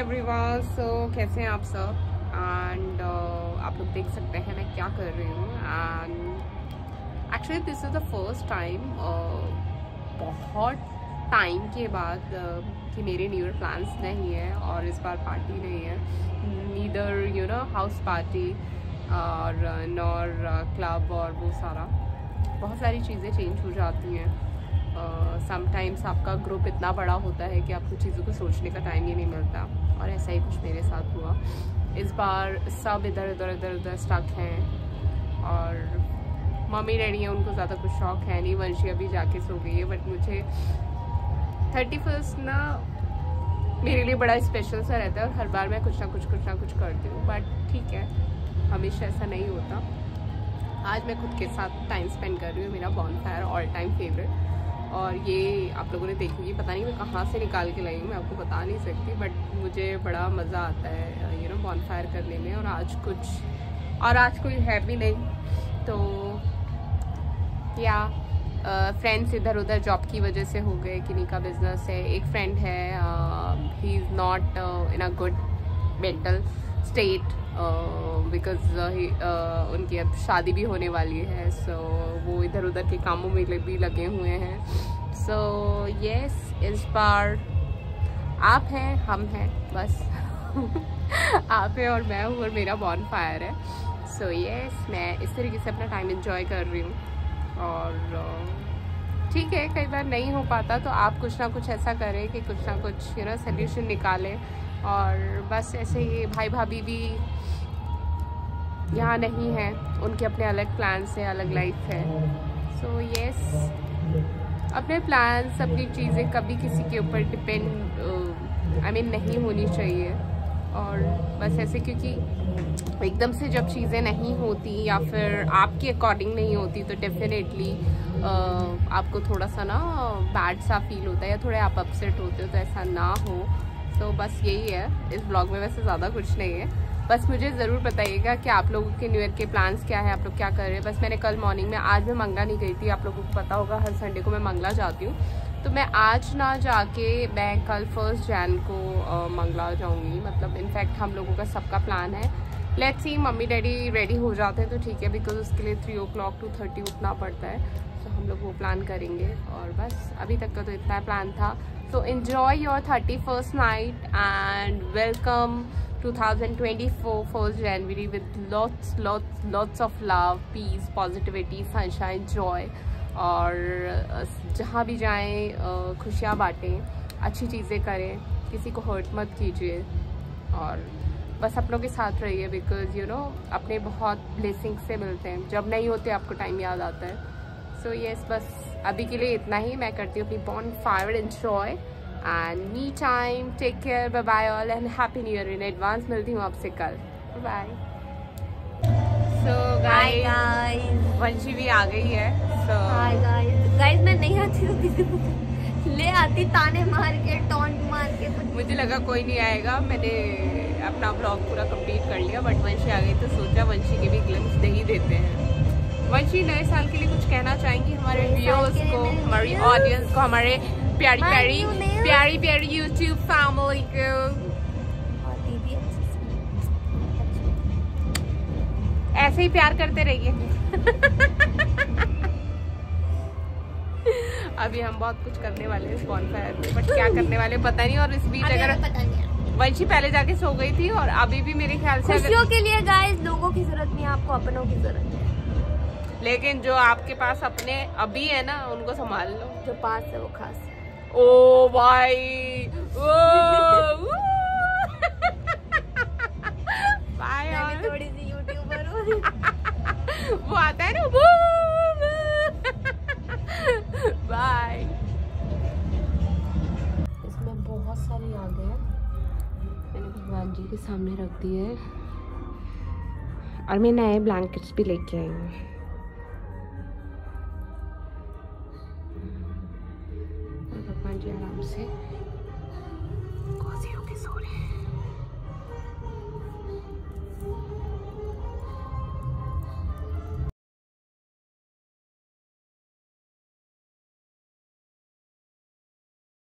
Everyone, सो कैसे हैं आप सब। एंड आप लोग देख सकते हैं मैं क्या कर रही हूँ। And actually this is the first time बहुत टाइम के बाद कि मेरे न्यू ईयर प्लान्स नहीं है और इस बार पार्टी नहीं है, neither you know house party और नॉर क्लब और वो सारा बहुत सारी चीज़ें चेंज हो जाती हैं। समटाइम्स आपका ग्रुप इतना बड़ा होता है कि आपको चीज़ों को सोचने का टाइम ही नहीं मिलता, और ऐसा ही कुछ मेरे साथ हुआ। इस बार सब इधर उधर स्टक हैं और मम्मी डैडी हैं, उनको ज़्यादा कुछ शौक है नहीं। वंशी अभी जाके सो गई है, बट मुझे 31st ना मेरे लिए बड़ा स्पेशल सा रहता है और हर बार मैं कुछ ना कुछ करती हूँ, बट ठीक है, हमेशा ऐसा नहीं होता। आज मैं खुद के साथ टाइम स्पेंड कर रही हूँ, मेरा बॉनफायर ऑल टाइम फेवरेट। और ये आप लोगों ने देखी, पता नहीं मैं कहाँ से निकाल के लाई हूँ, मैं आपको बता नहीं सकती, बट मुझे बड़ा मज़ा आता है यू नो बॉनफायर करने में। और आज कोई है भी नहीं, तो या फ्रेंड्स इधर उधर जॉब की वजह से हो गए। किन्हीं का बिजनेस है, एक फ्रेंड है he is not in a good mental state because उनकी अब शादी भी होने वाली है, सो वो इधर उधर के कामों में भी लगे हुए हैं। सो यस, इस बार आप हैं, हम हैं, बस आप हैं और मैं हूँ और मेरा बॉनफायर है। सो यस, मैं इस तरीके से अपना टाइम एंजॉय कर रही हूँ। और ठीक है, कई बार नहीं हो पाता तो आप कुछ ना कुछ ऐसा करें कि कुछ ना कुछ यू नो सोल्यूशन निकालें। और बस ऐसे ही भाई भाभी भी यहाँ नहीं है, उनके अपने अलग प्लान्स हैं, अलग लाइफ है। सो यस, अपने प्लान्स, अपनी चीज़ें कभी किसी के ऊपर डिपेंड नहीं होनी चाहिए। और बस ऐसे, क्योंकि एकदम से जब चीज़ें नहीं होती या फिर आपके अकॉर्डिंग नहीं होती तो डेफिनेटली आपको थोड़ा सा ना बैड सा फील होता है या थोड़े आप अपसेट होते हो, तो ऐसा ना हो। तो बस यही है इस ब्लॉग में, वैसे ज़्यादा कुछ नहीं है। बस मुझे ज़रूर बताइएगा कि आप लोगों के न्यू ईयर के प्लान्स क्या हैं, आप लोग क्या कर रहे हैं। बस मैंने कल मॉर्निंग में, आज मैं मंगला नहीं गई थी, आप लोगों को पता होगा हर संडे को मैं मंगला जाती हूँ, तो मैं आज ना जाके मैं कल 1 जनवरी को मंगला जाऊँगी। मतलब इनफैक्ट हम लोगों का सबका प्लान है। Let's see, mummy daddy ready हो जाते हैं तो ठीक है, बिकॉज उसके लिए 3 o'clock to 30 उठना पड़ता है, तो हम लोग वो प्लान करेंगे। और बस अभी तक का तो इतना प्लान था। So enjoy your 31st night and welcome 2024 1st January with lots of love, peace, positivity, sunshine, joy। और जहाँ भी जाएं खुशियाँ बांटें, अच्छी चीज़ें करें, किसी को हर्ट मत कीजिए और बस अपनों के साथ रहिए, बिकॉज यू नो अपने बहुत ब्लेसिंग से मिलते हैं, जब नहीं होते आपको टाइम याद आता है। सो यस, बस अभी के लिए इतना ही। मैं करती हूँ अपनी bonfire enjoy and me time. Take care, bye bye all and happy new year in advance. मिलती हूँ आपसे कल, बाय। सो गाइस, वंशी भी आ गई है। सो हाय गाइस, मैं नहीं आती तो किसी को ले आती, ताने मार के, टॉन्ट मार के। मुझे लगा कोई नहीं आएगा, मैंने अपना ब्लॉग पूरा कंप्लीट कर लिया, बट वंशी आ गई तो सोचा वंशी के भी ग्लिम्स दे ही देते हैं। वंशी, नए साल के लिए कुछ कहना चाहेंगी हमारे व्यूअर्स को, हमारी ऑडियंस को, हमारे प्यारी प्यारी यूट्यूब फैमिली को? ऐसे ही प्यार करते रहिए। अभी हम बहुत कुछ करने वाले हैं इस बॉनफायर में, बट क्या करने वाले पता नहीं। और इस बीच अगर वंशी पहले जाके सो गई थी और अभी भी मेरे ख्याल से खुशियों के लिए गाइस लोगों की जरूरत नहीं है, आपको अपनों की जरूरत है। लेकिन जो आपके पास अपने अभी है ना, उनको संभाल लो। जो पास है वो खास है। ओ भाई, मैं थोड़ी सी यूट्यूबर हूँ। वो आता है ना, बाय। इसमें बहुत सारी यादें हैं, मैंने भगवान जी के सामने रख दी है और मैं नए ब्लैंकेट्स भी लेके आई हूँ। भगवान जी आराम से कोज़ी होके सो रहे हैं।